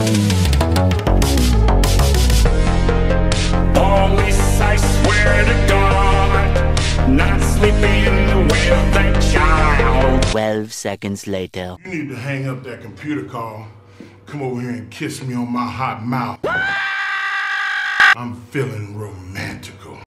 Police, I swear to God, not sleeping with that child. 12 seconds later. You need to hang up that computer call. Come over here and kiss me on my hot mouth. I'm feeling romantical.